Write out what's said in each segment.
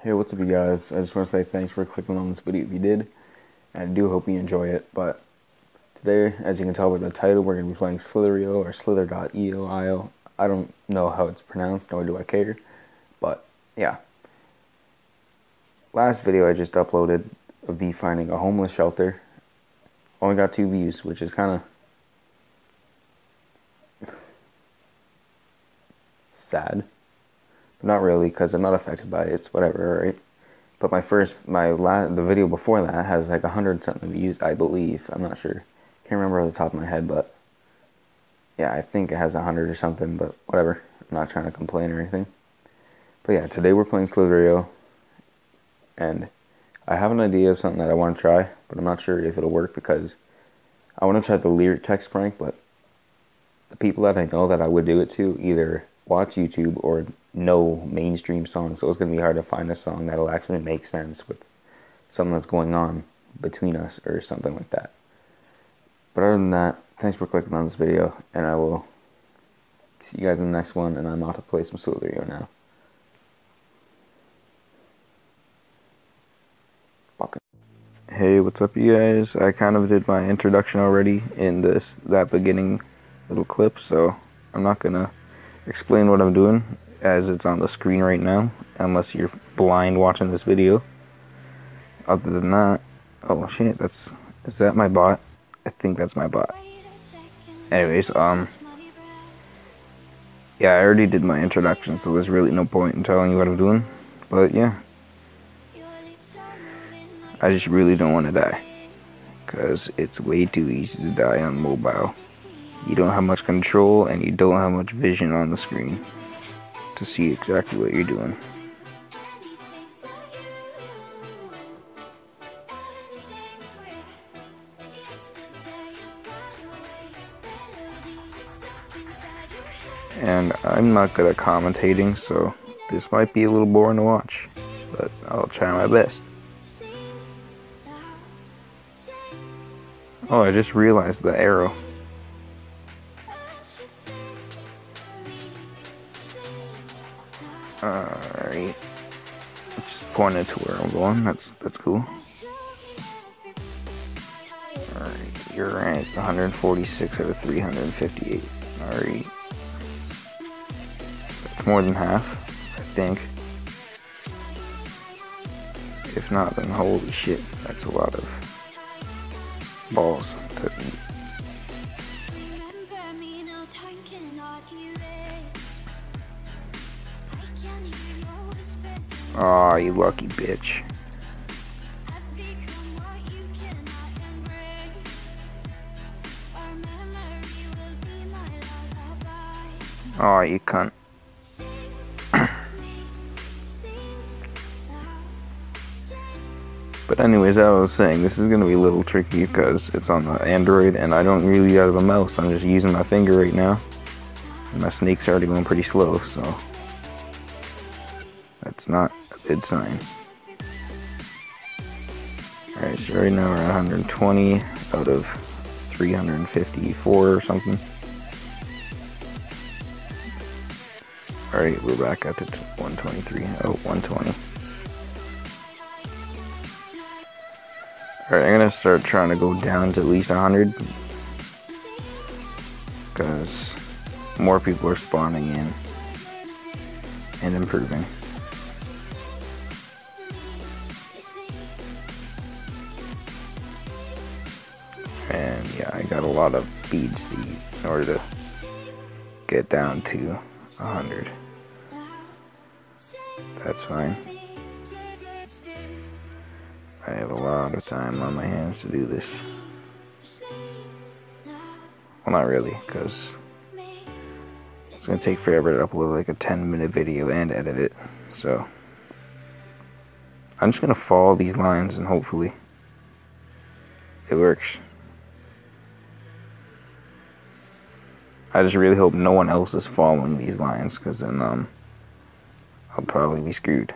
Hey, what's up, you guys? I just want to say thanks for clicking on this video if you did, and I do hope you enjoy it. But today, as you can tell by the title, we're going to be playing Slitherio or Slither.io. I don't know how it's pronounced, nor do I care. But yeah, last video I just uploaded of me finding a homeless shelter. Only got 2 views, which is kind of sad. Not really, because I'm not affected by it. It's whatever, right? But the video before that has like 100 something views, I believe. I'm not sure. Can't remember off the top of my head, but yeah, I think it has 100 or something. But whatever. I'm not trying to complain or anything. But yeah, today we're playing Slitherio, and I have an idea of something that I want to try, but I'm not sure if it'll work because I want to try the lyric text prank. But the people that I know that I would do it to either watch YouTube or know mainstream songs, so it's going to be hard to find a song that'll actually make sense with something that's going on between us or something like that. But other than that, thanks for clicking on this video, and I will see you guys in the next one, and I'm off to play some Slitherio now. Hey, what's up, you guys? I kind of did my introduction already in that beginning little clip, so I'm not gonna explain what I'm doing as it's on the screen right now, unless you're blind watching this video. Other than that, oh shit, is that my bot? I think that's my bot. Anyways, yeah, I already did my introduction, so there's really no point in telling you what I'm doing. But yeah, I just really don't want to die, because it's way too easy to die on mobile. You don't have much control, and you don't have much vision on the screen to see exactly what you're doing. And I'm not good at commentating, so this might be a little boring to watch, but I'll try my best. Oh, I just realized the arrow. Alright. Just pointed to where I'm going. That's cool. Alright, you're at 146 out of 358. Alright. That's more than half, I think. If not, then holy shit, that's a lot of balls to eat. Aw, you lucky bitch. Aw, you cunt. But anyways, as I was saying, this is going to be a little tricky because it's on the Android and I don't really have a mouse. I'm just using my finger right now. And my snake's already going pretty slow, so that's not a good sign. Alright, so right now we're at 120 out of 354 or something. Alright, we're back up to 123. Oh, 120. Alright, I'm gonna start trying to go down to at least 100. Because more people are spawning in and improving. And yeah, I got a lot of beads to eat in order to get down to 100. That's fine. I have a lot of time on my hands to do this. Well, not really, because it's going to take forever to upload like a 10-minute video and edit it. So I'm just going to follow these lines and hopefully it works. I just really hope no one else is following these lines, because then I'll probably be screwed.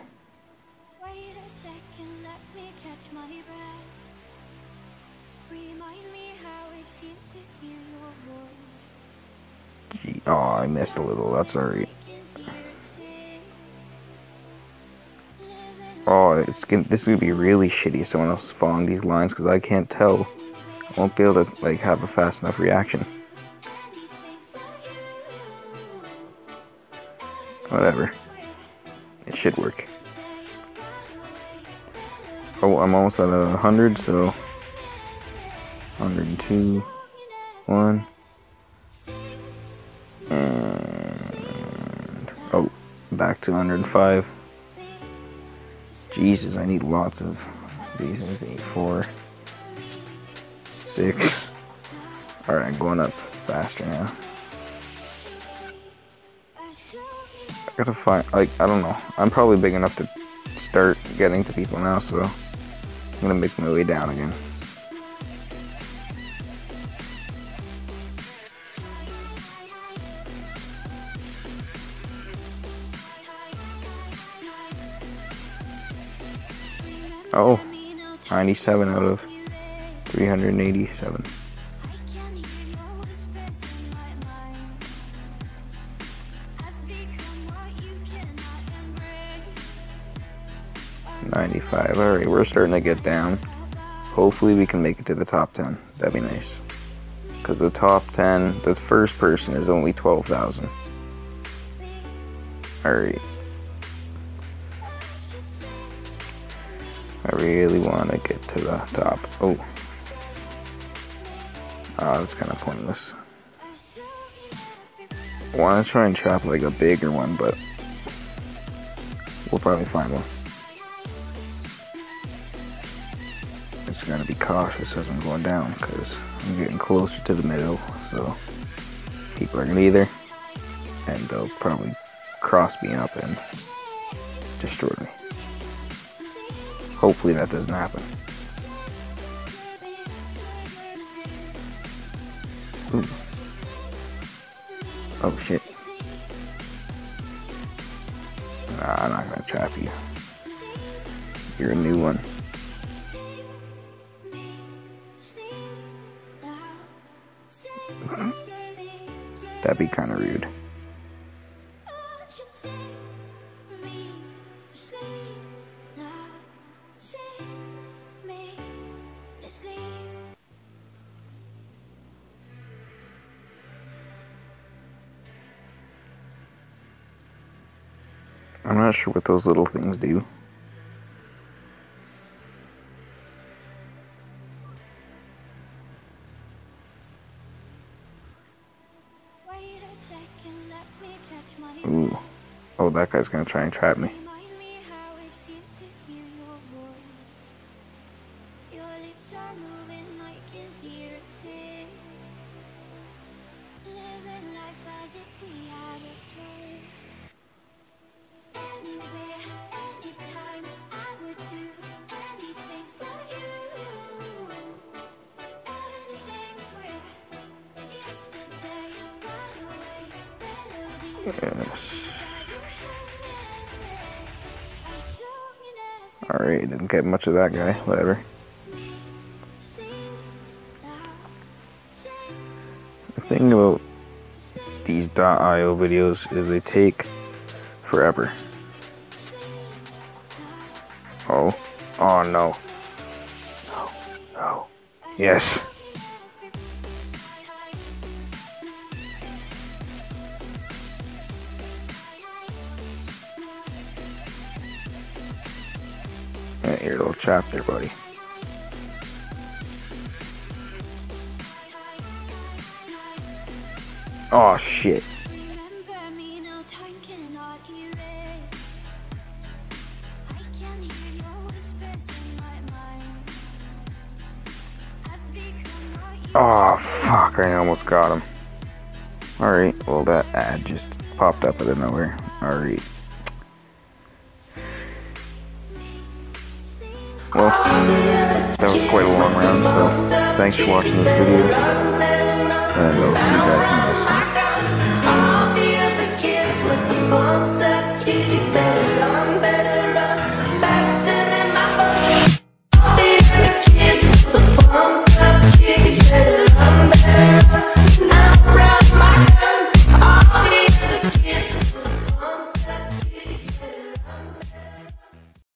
Oh, I missed a little. That's alright. Oh, this is gonna be really shitty if someone else is following these lines because I can't tell. I won't be able to like have a fast enough reaction. Whatever. It should work. Oh, I'm almost at 100, so 102, 1, and oh, back to 105. Jesus, I need lots of these. I need 4, 6. Alright, I'm going up faster now. I gotta find, like, I don't know. I'm probably big enough to start getting to people now, so I'm gonna make my way down again. Oh, 97 out of 387. 95. Alright, we're starting to get down. Hopefully we can make it to the top 10. That'd be nice. Because the top 10, the first person is only 12,000. Alright. I really want to get to the top. Oh. That's kind of pointless. I want to try and trap like a bigger one, but we'll probably find one. Just gotta be cautious as I'm going down because I'm getting closer to the middle, so people are gonna be there and they'll probably cross me up and destroy me. Hopefully that doesn't happen. Ooh. Oh shit. Nah, I'm not gonna trap you. You're a new one. That'd be kind of rude. I'm not sure what those little things do. Ooh. Oh, that guy's gonna try and trap me. Yes. Alright, didn't get much of that guy, whatever. The thing about these .io videos is they take forever. Oh. Oh no. No. No. Yes. Here, little chap there, buddy. Oh shit. Oh fuck, I almost got him. Alright, well that ad just popped up out of nowhere. Alright. Well, that was quite a long round, so thanks for watching this video, and I'll see you guys next.